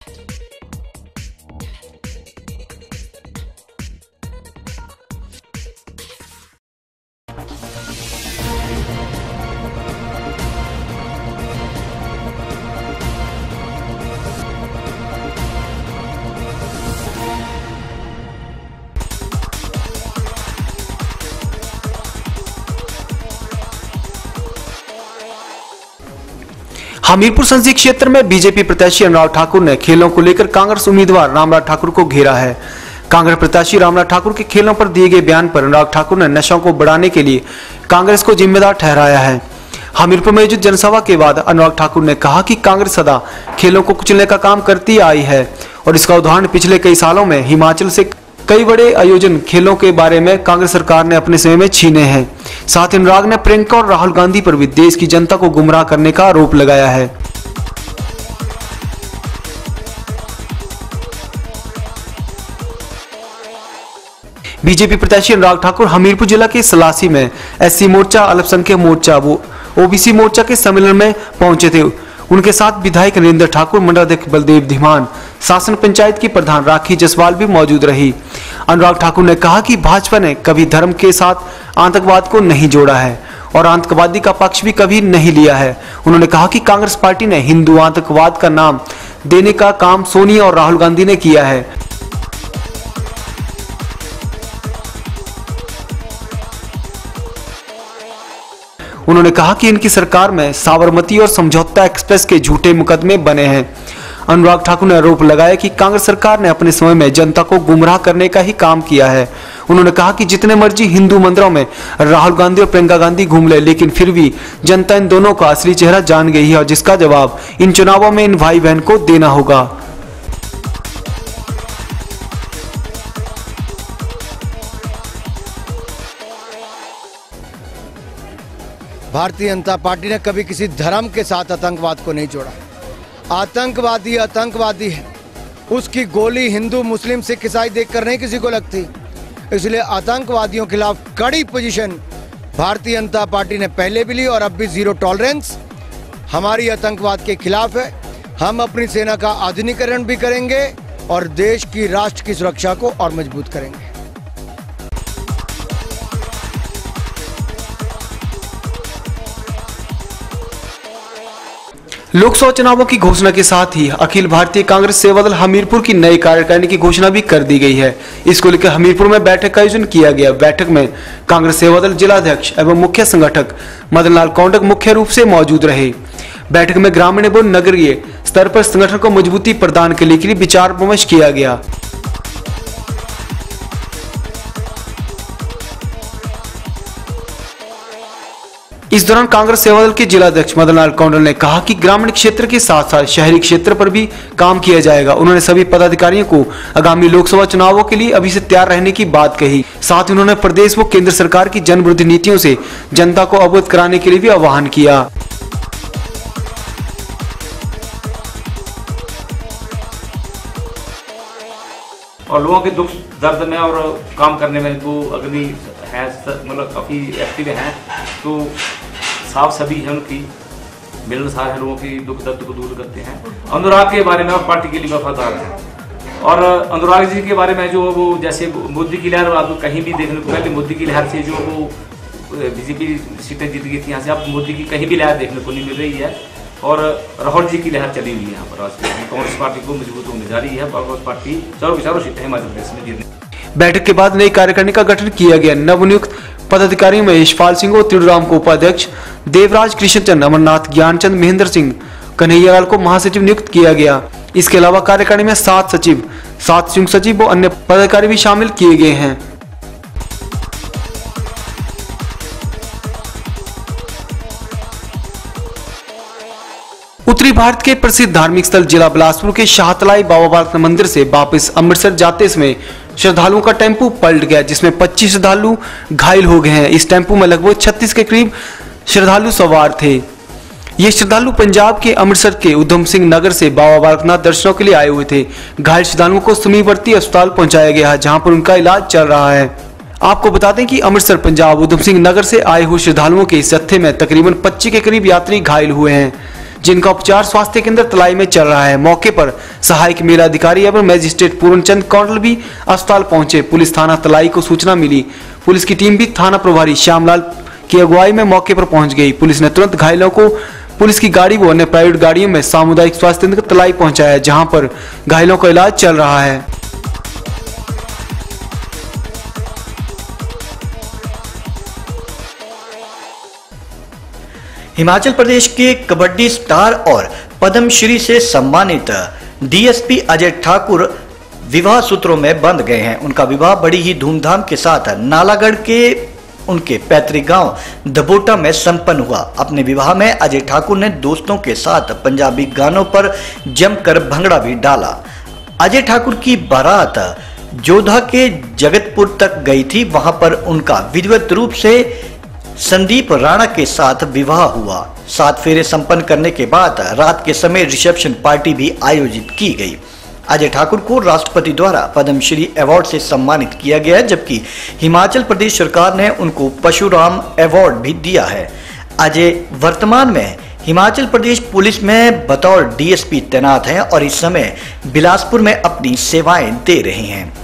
हमीरपुर संसदीय क्षेत्र में बीजेपी प्रत्याशी अनुराग ठाकुर ने खेलों को लेकर कांग्रेस उम्मीदवार रामराज ठाकुर को घेरा है। कांग्रेस प्रत्याशी रामराज ठाकुर के खेलों पर दिए गए बयान पर अनुराग ठाकुर ने नशों को बढ़ाने के लिए कांग्रेस को जिम्मेदार ठहराया है। हमीरपुर में आयोजित जनसभा के बाद अनुराग ठाकुर ने कहा कि कांग्रेस सदा खेलों को कुचलने का काम करती आई है और इसका उदाहरण पिछले कई सालों में हिमाचल से कई बड़े आयोजन खेलों के बारे में कांग्रेस सरकार ने अपने समय में छीने हैं। साथ ही अनुराग ने प्रियंका और राहुल गांधी पर भी देश की जनता को गुमराह करने का आरोप लगाया है। बीजेपी प्रत्याशी अनुराग ठाकुर हमीरपुर जिला के सलासी में एससी मोर्चा, अल्पसंख्यक मोर्चा, ओबीसी मोर्चा के सम्मेलन में पहुंचे थे। उनके साथ विधायक नरेंद्र ठाकुर, मंडलाध्यक्ष बलदेव धीमान, शासन पंचायत की प्रधान राखी जसवाल भी मौजूद रही। अनुराग ठाकुर ने कहा कि भाजपा ने कभी धर्म के साथ आतंकवाद को नहीं जोड़ा है और आतंकवादी का पक्ष भी कभी नहीं लिया है। उन्होंने कहा कि कांग्रेस पार्टी ने हिंदू आतंकवाद का नाम देने का काम सोनिया और राहुल गांधी ने किया है। उन्होंने कहा कि इनकी सरकार में साबरमती और समझौता एक्सप्रेस के झूठे मुकदमे बने हैं। अनुराग ठाकुर ने आरोप लगाया कि कांग्रेस सरकार ने अपने समय में जनता को गुमराह करने का ही काम किया है। उन्होंने कहा कि जितने मर्जी हिंदू मंदिरों में राहुल गांधी और प्रियंका गांधी घूम ले, लेकिन फिर भी जनता इन दोनों का असली चेहरा जान गई है और जिसका जवाब इन चुनावों में इन भाई बहन को देना होगा। भारतीय जनता पार्टी ने कभी किसी धर्म के साथ आतंकवाद को नहीं जोड़ा। आतंकवादी आतंकवादी है, उसकी गोली हिंदू, मुस्लिम, सिख, ईसाई देखकर नहीं किसी को लगती। इसलिए आतंकवादियों के खिलाफ कड़ी पोजीशन भारतीय जनता पार्टी ने पहले भी ली और अब भी जीरो टॉलरेंस हमारी आतंकवाद के खिलाफ है। हम अपनी सेना का आधुनिकीकरण भी करेंगे और देश की, राष्ट्र की सुरक्षा को और मजबूत करेंगे। लोकसभा चुनावों की घोषणा के साथ ही अखिल भारतीय कांग्रेस सेवादल हमीरपुर की नई कार्यकारिणी की घोषणा भी कर दी गई है। इसको लेकर हमीरपुर में बैठक का आयोजन किया गया। बैठक में कांग्रेस सेवादल जिलाध्यक्ष एवं मुख्य संगठक मदन लाल कौंडक मुख्य रूप से मौजूद रहे। बैठक में ग्रामीण एवं नगरीय स्तर पर संगठन को मजबूती प्रदान के लिए विचार विमर्श किया गया। इस दौरान कांग्रेस सेवादल के जिलाध्यक्ष मदन लाल कौंडल ने कहा कि ग्रामीण क्षेत्र के साथ साथ शहरी क्षेत्र पर भी काम किया जाएगा। उन्होंने सभी पदाधिकारियों को आगामी लोकसभा चुनावों के लिए अभी से तैयार रहने की बात कही। साथ ही उन्होंने प्रदेश व केंद्र सरकार की जन विरोधी नीतियों से जनता को अवगत कराने के लिए भी आह्वान किया। और लोगों के दुख दर्द में और काम करने में वो अग्नि है, मतलब काफ़ी एक्टिव हैं, तो साफ सभी है, उनकी मिलनसार है, लोगों की दुख दर्द को दूर करते हैं। अनुराग के बारे में पार्टी के लिए वफादार है और अनुराग जी के बारे में जो वो जैसे मोदी की लहर आपको कहीं भी देखने को, पहले मोदी की लहर से जो वो बीजेपी सीटें जीत गई थी, यहाँ से अब मोदी की कहीं भी लहर देखने को नहीं मिल रही है और राहुल जी की लहर चली हुई है। यहाँ पर कांग्रेस पार्टी को मजबूत होने जा रही है। कांग्रेस पार्टी चारों सीटें हिमाचल प्रदेश में जीतने। बैठक के बाद नई कार्यकारिणी का गठन किया गया। नवनियुक्त पदाधिकारियों में यशपाल सिंह और त्रिराम को उपाध्यक्ष, देवराज कृष्णचंद, अमरनाथ, ज्ञानचंद, महेंद्र सिंह, कन्हैयालाल को महासचिव नियुक्त किया गया। इसके अलावा कार्यकारिणी में 7 सचिव, 7 संयुक्त सचिव और अन्य पदाधिकारी भी शामिल किए गए हैं। उत्तरी भारत के प्रसिद्ध धार्मिक स्थल जिला बिलासपुर के शाहतलाई बाबा बालक मंदिर से वापस अमृतसर जाते समय श्रद्धालुओं का टेम्पो पलट गया, जिसमें 25 श्रद्धालु घायल हो गए हैं। इस टेम्पो में लगभग 36 के करीब श्रद्धालु सवार थे। ये श्रद्धालु पंजाब के अमृतसर के उधम सिंह नगर से बाबा बालकनाथ दर्शनों के लिए आए हुए थे। घायल श्रद्धालुओं को समीपवर्ती अस्पताल पहुंचाया गया है, जहां पर उनका इलाज चल रहा है। आपको बता दें कि अमृतसर पंजाब उधम सिंह नगर से आए हुए श्रद्धालुओं के इस जत्थे में तकरीबन 25 के करीब यात्री घायल हुए हैं, जिनका उपचार स्वास्थ्य केंद्र तलाई में चल रहा है। मौके पर सहायक मेला अधिकारी एवं मजिस्ट्रेट पूर्णचंद कौंडल भी अस्पताल पहुंचे। पुलिस थाना तलाई को सूचना मिली। पुलिस की टीम भी थाना प्रभारी श्यामलाल की अगुवाई में मौके पर पहुंच गई। पुलिस ने तुरंत घायलों को पुलिस की गाड़ी व अन्य प्राइवेट गाड़ियों में सामुदायिक स्वास्थ्य केंद्र तलाई पहुंचाया, जहां पर घायलों का इलाज चल रहा है। हिमाचल प्रदेश के कबड्डी स्टार और पद्मश्री से सम्मानित डीएसपी अजय ठाकुर विवाह सूत्रों में बंध गए हैं। उनका विवाह बड़ी ही धूमधाम के साथ नालागढ़ के उनके पैतृक गांव दबोटा में संपन्न हुआ। अपने विवाह में अजय ठाकुर ने दोस्तों के साथ पंजाबी गानों पर जमकर भंगड़ा भी डाला। अजय ठाकुर की बारात जोधा के जगतपुर तक गई थी। वहां पर उनका विधिवत रूप से संदीप राणा के साथ विवाह हुआ। 7 फेरे संपन्न करने के बाद रात के समय रिसेप्शन पार्टी भी आयोजित की गई। अजय ठाकुर को राष्ट्रपति द्वारा पद्मश्री अवार्ड से सम्मानित किया गया है, जबकि हिमाचल प्रदेश सरकार ने उनको परशुराम अवार्ड भी दिया है। अजय वर्तमान में हिमाचल प्रदेश पुलिस में बतौर डीएसपी तैनात हैं और इस समय बिलासपुर में अपनी सेवाएं दे रहे हैं।